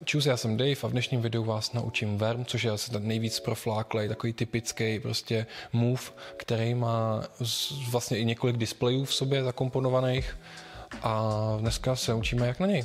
Čus, já jsem Dave a v dnešním videu vás naučím Worm, což je asi ten nejvíc profláklej, takový typický prostě move, který má vlastně i několik displejů v sobě zakomponovaných a dneska se naučíme jak na něj.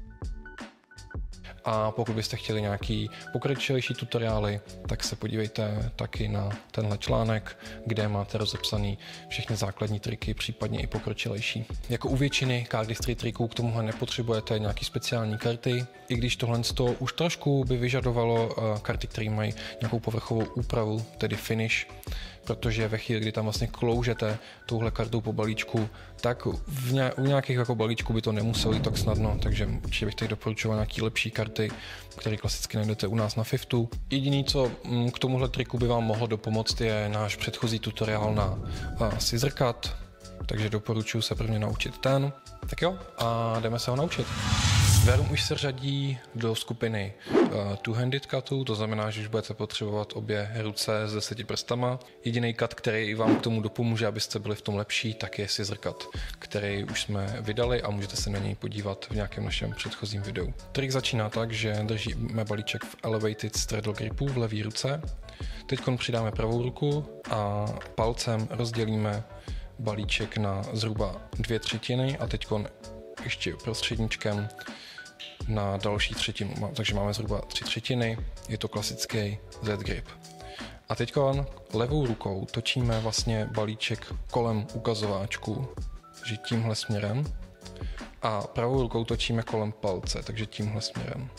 A pokud byste chtěli nějaký pokročilejší tutoriály, tak se podívejte taky na tenhle článek, kde máte rozepsaný všechny základní triky, případně i pokročilejší. Jako u většiny cardistry triků k tomuhle nepotřebujete nějaký speciální karty, i když tohle už trošku by vyžadovalo karty, které mají nějakou povrchovou úpravu, tedy finish, protože ve chvíli, kdy tam vlastně kloužete touhle kartou po balíčku, tak u nějakých jako balíčků by to nemuselo jít tak snadno, takže určitě bych tady doporučoval nějaký lepší karty, které klasicky najdete u nás na Fiftu. Jediný, co k tomuhle triku by vám mohlo dopomoct, je náš předchozí tutoriál na scissor cut, takže doporučuji se prvně naučit ten. Tak jo, a jdeme se ho naučit. Worm už se řadí do skupiny two-handed cutů, to znamená, že už budete potřebovat obě ruce s 10 prstama. Jediný cut, který vám k tomu dopomůže, abyste byli v tom lepší, tak je scissor cut, který už jsme vydali a můžete se na něj podívat v nějakém našem předchozím videu. Trik začíná tak, že držíme balíček v elevated straddle gripu v levé ruce. Teď přidáme pravou ruku a palcem rozdělíme balíček na zhruba 2/3 a teď ještě prostředníčkem na další třetinu, takže máme zhruba 3/3, je to klasický Z-grip. A teď levou rukou točíme vlastně balíček kolem ukazováčku, že tímhle směrem, a pravou rukou točíme kolem palce, takže tímhle směrem.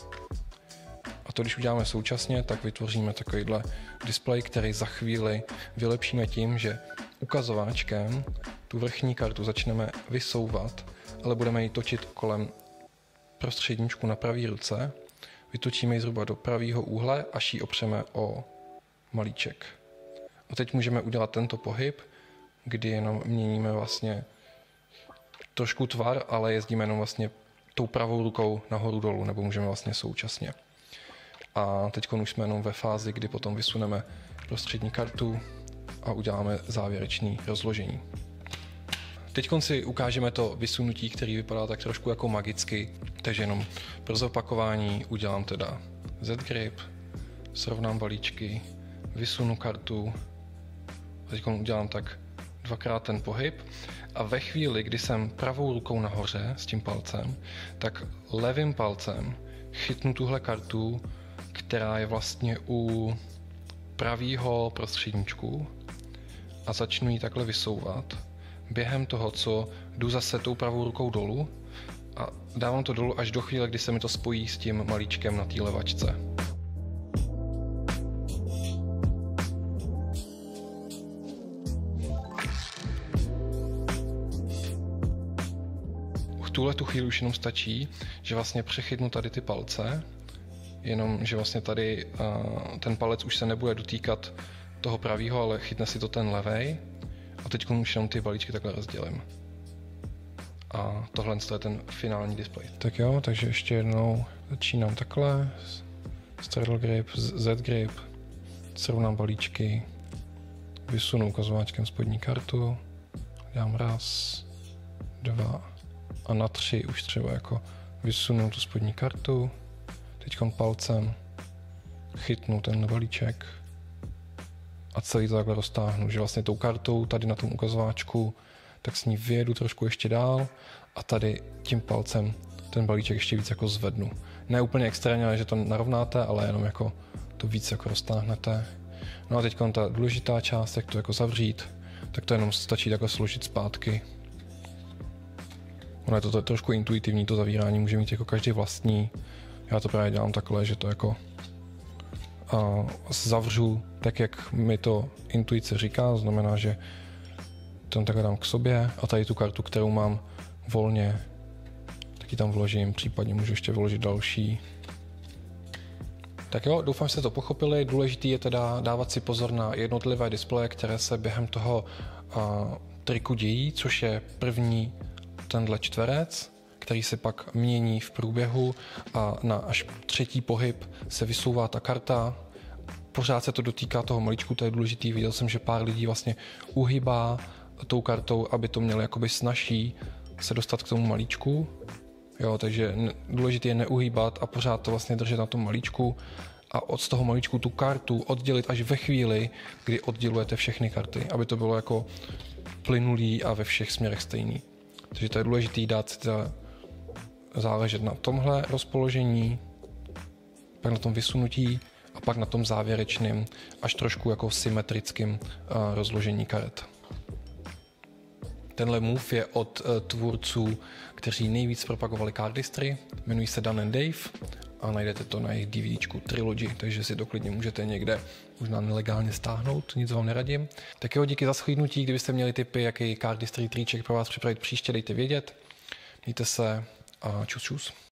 A to, když uděláme současně, tak vytvoříme takovýhle displej, který za chvíli vylepšíme tím, že ukazováčkem tu vrchní kartu začneme vysouvat, ale budeme ji točit kolem prostředníčku na pravé ruce, vytočíme ji zhruba do pravého úhle, až ji opřeme o malíček. A teď můžeme udělat tento pohyb, kdy jenom měníme vlastně trošku tvar, ale jezdíme jenom vlastně tou pravou rukou nahoru dolů, nebo můžeme vlastně současně. A teď už jsme jenom ve fázi, kdy potom vysuneme prostřední kartu a uděláme závěrečné rozložení. Teď si ukážeme to vysunutí, který vypadá tak trošku jako magicky, takže jenom pro zopakování udělám teda Z-grip, srovnám balíčky, vysunu kartu, a teď udělám tak dvakrát ten pohyb a ve chvíli, kdy jsem pravou rukou nahoře s tím palcem, tak levým palcem chytnu tuhle kartu, která je vlastně u pravýho prostředníčku a začnu ji takhle vysouvat. Během toho, co jdu zase tou pravou rukou dolů a dávám to dolů až do chvíle, kdy se mi to spojí s tím malíčkem na té levačce. V tuhletu chvíli už jenom stačí, že vlastně přechytnu tady ty palce, jenom že vlastně tady ten palec už se nebude dotýkat toho pravýho, ale chytne si to ten levej. A teď už jenom ty balíčky takhle rozdělím. A tohle je ten finální displej. Tak jo, takže ještě jednou začínám takhle. Straddle grip, Z-grip, srovnám balíčky, vysunu ukazováčkem spodní kartu, dám 1, 2 a na 3 už třeba jako vysunu tu spodní kartu, teď palcem chytnu ten balíček a celý to takhle roztáhnu, že vlastně tou kartou tady na tom ukazováčku, tak s ní vyjedu trošku ještě dál a tady tím palcem ten balíček ještě víc jako zvednu. Ne úplně extrémně, že to narovnáte, ale jenom jako to víc jako roztáhnete. No a teď ta důležitá část, jak to jako zavřít, tak to jenom stačí takhle složit zpátky. Ono je to trošku intuitivní, to zavírání může mít jako každý vlastní. Já to právě dělám takhle, že to jako zavřu tak, jak mi to intuice říká, znamená, že to takhle dám k sobě a tady tu kartu, kterou mám volně, tak ji tam vložím, případně můžu ještě vložit další. Tak jo, doufám, že jste to pochopili. Důležitý je teda dávat si pozor na jednotlivé displeje, které se během toho triku dějí, což je první tenhle čtverec, který se pak mění v průběhu a na až třetí pohyb se vysouvá ta karta. Pořád se to dotýká toho malíčku, to je důležitý. Viděl jsem, že pár lidí vlastně uhybá tou kartou, aby to mělo jakoby snazší se dostat k tomu malíčku. Jo, takže důležité je neuhýbat a pořád to vlastně držet na tom malíčku a od toho malíčku tu kartu oddělit až ve chvíli, kdy oddělujete všechny karty, aby to bylo jako plynulý a ve všech směrech stejný. Takže to je důležité dát si záležet na tomhle rozpoložení, pak na tom vysunutí a pak na tom závěrečném až trošku jako symetrickém rozložení karet. Tenhle move je od tvůrců, kteří nejvíc propagovali cardistry, jmenují se Dan and Dave a najdete to na jejich DVDčku Trilogy, takže si to klidně můžete někde možná nelegálně stáhnout, nic vám neradím. Tak jo, díky za shlédnutí, kdybyste měli tipy, jaký cardistry triček pro vás připravit příště, dejte vědět. Mějte se a čus čus.